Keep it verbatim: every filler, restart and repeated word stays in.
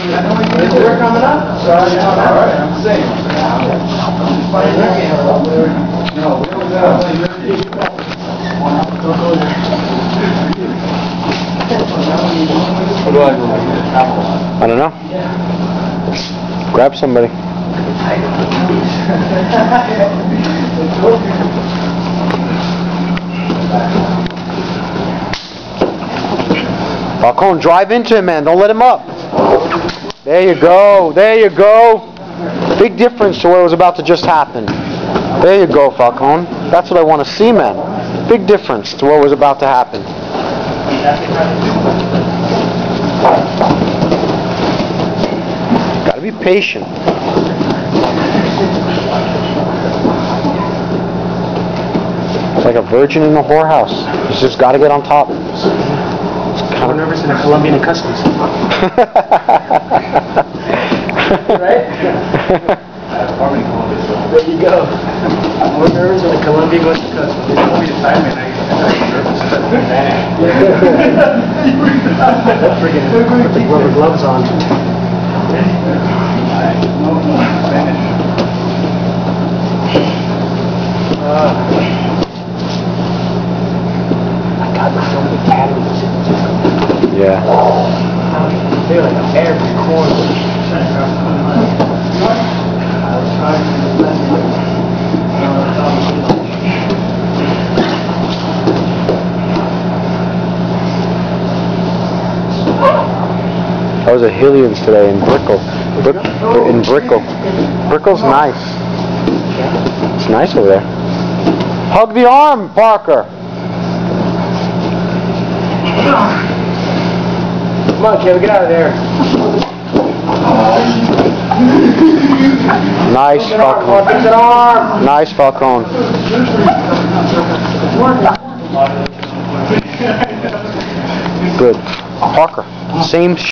We're coming up. So I know. All right. I'm saying. No, we don't go. What do I do? I don't know. Grab somebody. Falcone, drive into him, man. Don't let him up. There you go. There you go. Big difference to what was about to just happen. There you go, Falcone. That's what I want to see, man. Big difference to what was about to happen. Gotta be patient. It's like a virgin in a whorehouse. You just gotta get on top. More nervous than a Colombian in customs. Right? There you go. More nervous than a Colombian goes to customs. They told me to time it. I got nervous. Freaking put the rubber gloves on. I got my so many batteries. Yeah. They're like every corner. I was at Hillian's today in Brickell. Brick, in Brickell. Brickell's nice. It's nice over there. Hug the arm, Parker. Come on, Kevin, get out of there. Nice, Falcone. Nice, Falcone. Good. Parker, same